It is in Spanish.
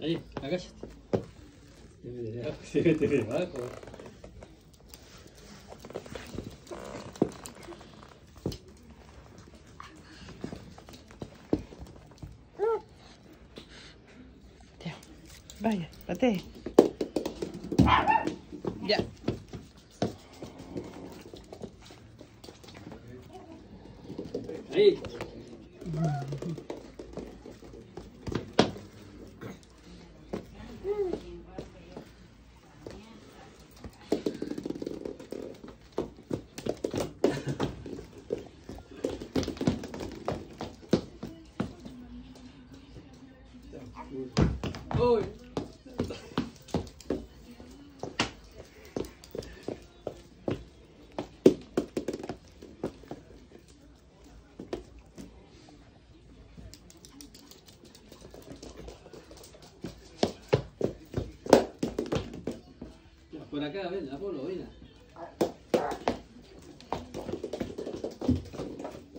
Ahí, agáchate. Se mete debajo. Vaya, patee. Ya. Ahí. Uy. Por acá, ven, Apolo, ven.